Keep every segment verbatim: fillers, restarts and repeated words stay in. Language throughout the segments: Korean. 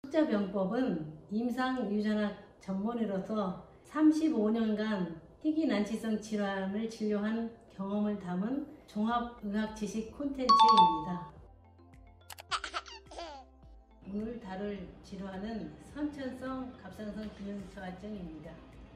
흑자병법은 임상유전학 전문의로서 삼십오 년간 희귀난치성 질환을 진료한 경험을 담은 종합의학 지식 콘텐츠입니다. 오늘 다룰 질환은 선천성 갑상선 기능 저하증입니다.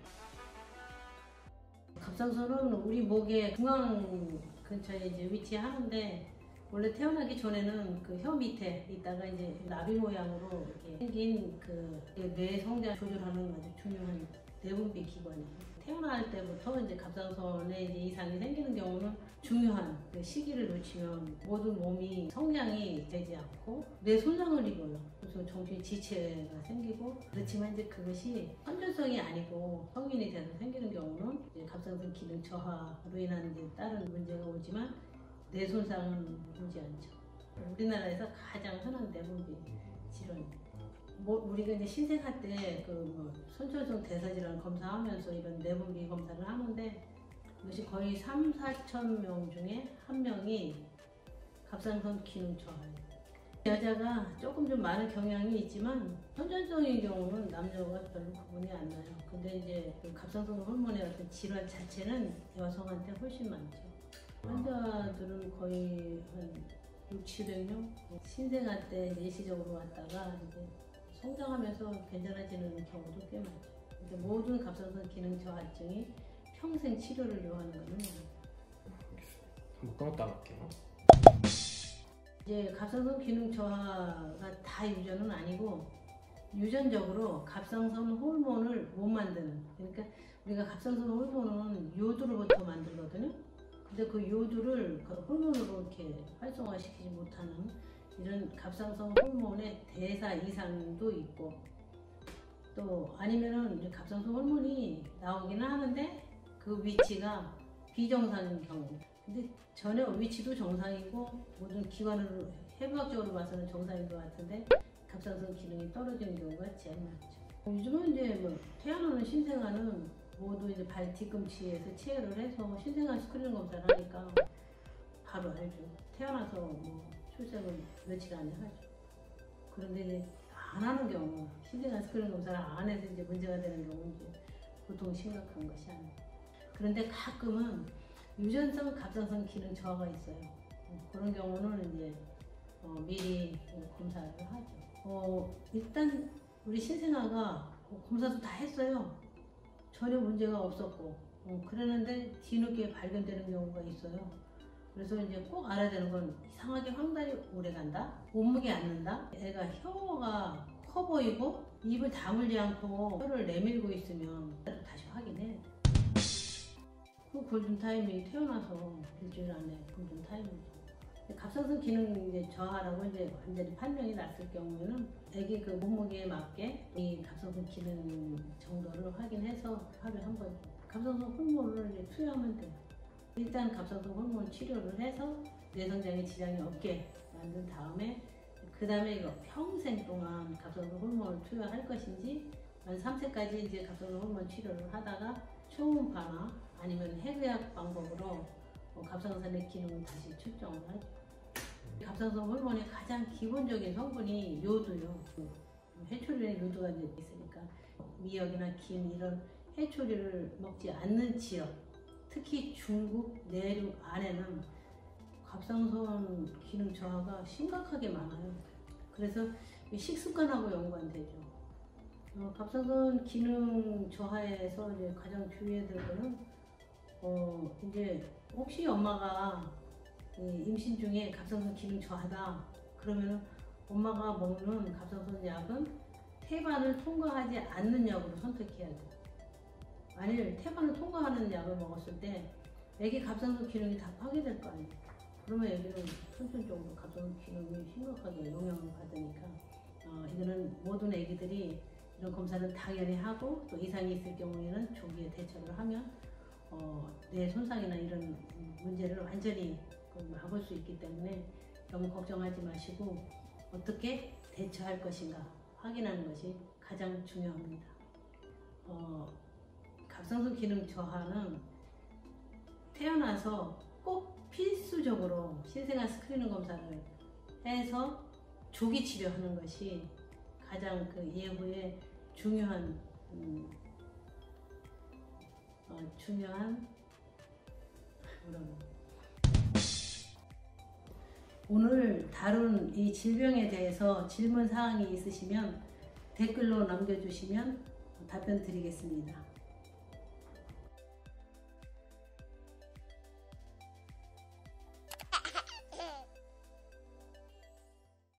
갑상선은 우리 목의 중앙 근처에 이제 위치하는데, 원래 태어나기 전에는 그 혀 밑에 있다가 이제 나비 모양으로 이렇게 생긴 그 뇌 성장 조절하는 아주 중요한 내분비 기관이에요. 태어날 때부터 이제 갑상선에 이제 이상이 생기는 경우는 중요한 그 시기를 놓치면 모든 몸이 성장이 되지 않고 뇌 손상을 입어요. 그래서 정신 지체가 생기고, 그렇지만 이제 그것이 선천성이 아니고 성인이 돼서 생기는 경우는 이제 갑상선 기능 저하로 인한 이제 다른 문제가 오지만 뇌 손상은 오지 않죠. 우리나라에서 가장 흔한 내분비 질환입니다. 뭐 우리가 이제 신생아 때 그 뭐 선천성 대사질환 검사하면서 이런 내분비 검사를 하는데, 이것이 거의 삼, 사천 명 중에 한 명이 갑상선 기능 저하예요. 여자가 조금 좀 많은 경향이 있지만 선천성인 경우는 남녀가 별로 구분이 안 나요. 근데 이제 그 갑상선 호르몬의 어떤 질환 자체는 여성한테 훨씬 많죠. 환자들은 거의 한 육백, 칠백 명? 신생아 때 일시적으로 왔다가 이제 성장하면서 괜찮아지는 경우도 꽤 많죠. 근데 모든 갑상선 기능 저하증이 평생 치료를 요하는 것은 아니에요. 한번 끊었다 갈게요. 이제 갑상선 기능 저하가 다 유전은 아니고, 유전적으로 갑상선 호르몬을 못 만드는, 그러니까 우리가 갑상선 호르몬은 요도로부터 만들거든요. 근데 그 요도를 그 호르몬으로 이렇게 활성화시키지 못하는 이런 갑상선 호르몬의 대사 이상도 있고, 또 아니면은 갑상선 호르몬이 나오기는 하는데 그 위치가 비정상인 경우. 근데 전혀 위치도 정상이고 모든 기관으로 해부학적으로 봐서는 정상인 것 같은데 갑상선 기능이 떨어지는 경우가 제일 많죠. 요즘은 이제 뭐 태어나는 신생아는 모두 이제 발 뒤꿈치에서 체열을 해서 신생아 스크리닝 검사를 하니까 바로 알죠. 태어나서 뭐 출생을 며칠 안에 하죠. 그런데 이제 안 하는 경우, 신생아 스크리닝 검사를 안 해서 이제 문제가 되는 경우는 이제 보통 심각한 것이 아니에요. 그런데 가끔은 유전성 갑상선 기능 저하가 있어요. 그런 경우는 이제 어 미리 검사를 하죠. 어 일단 우리 신생아가 검사도 다 했어요. 전혀 문제가 없었고, 어, 그러는데 뒤늦게 발견되는 경우가 있어요. 그래서 이제 꼭 알아야 되는 건, 이상하게 황달이 오래 간다, 몸무게 않는다, 애가 혀가 커 보이고 입을 다물지 않고 혀를 내밀고 있으면 다시 확인해. 그 골든타임이 태어나서 일주일 안에 골든타임이죠. 갑상선 기능 이제 저하라고 이제 완전히 판명이 났을 경우에는 애기 그 몸무게에 맞게 이 갑상선 기능 정도를 확인해서 하루에 한 번 갑상선 호르몬을 이제 투여하면 돼요. 일단 갑상선 호르몬 치료를 해서 뇌성장에 지장이 없게 만든 다음에, 그 다음에 이거 평생 동안 갑상선 호르몬을 투여할 것인지, 한 삼 세까지 이제 갑상선 호르몬 치료를 하다가 초음파나 아니면 핵의학 방법으로 갑상선의 기능을 다시 측정을 하죠. 갑상선 호르몬의 가장 기본적인 성분이 요도요. 해초리에 요도가 있으니까 미역이나 김 이런 해초리를 먹지 않는 지역, 특히 중국 내륙 안에는 갑상선 기능 저하가 심각하게 많아요. 그래서 식습관하고 연관되죠. 어, 갑상선 기능 저하에서 이제 가장 주의해야 될 거는, 어, 이제 혹시 엄마가 임신 중에 갑상선 기능 저하다 그러면 엄마가 먹는 갑상선 약은 태반을 통과하지 않는 약으로 선택해야 돼요. 만일 태반을 통과하는 약을 먹었을 때 애기 갑상선 기능이 다 파괴될 거 아니에요. 그러면 애기는 선천적으로 갑상선 기능이 심각하게 영향을 받으니까, 어, 이거는 모든 애기들이 이런 검사는 당연히 하고, 또 이상이 있을 경우에는 조기에 대처를 하면 어, 뇌 손상이나 이런 문제를 완전히 막을 수 있기 때문에 너무 걱정하지 마시고 어떻게 대처할 것인가 확인하는 것이 가장 중요합니다. 어, 갑상선 기능 저하는 태어나서 꼭 필수적으로 신생아 스크리닝 검사를 해서 조기 치료하는 것이 가장 그 예후의 중요한 음, 어, 중요한 뭐라고 오늘 다룬 이 질병에 대해서 질문 사항이 있으시면 댓글로 남겨주시면 답변 드리겠습니다.